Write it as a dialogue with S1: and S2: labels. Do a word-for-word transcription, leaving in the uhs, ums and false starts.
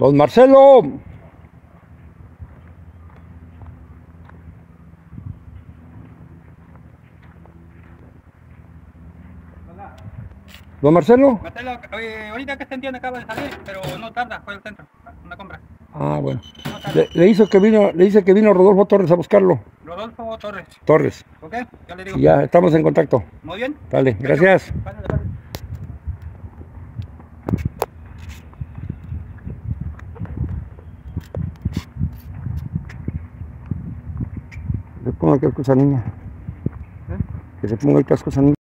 S1: Don Marcelo.
S2: Hola.
S1: Don Marcelo.
S2: Marcelo, eh, ahorita que está en tienda acaba de salir, pero no tarda, fue al centro, una compra.
S1: Ah, bueno.
S2: No tarda.
S1: Le, le hizo que vino, le dice que vino Rodolfo Torres a buscarlo.
S2: Rodolfo Torres.
S1: Torres.
S2: ¿Ok? Ya le digo.
S1: Y ya estamos en contacto.
S2: Muy bien.
S1: Dale, gracias.
S2: Pásale, pásale.
S1: Le pongo el casco a esa niña.
S2: ¿Eh?
S1: Que se ponga el casco a esa niña.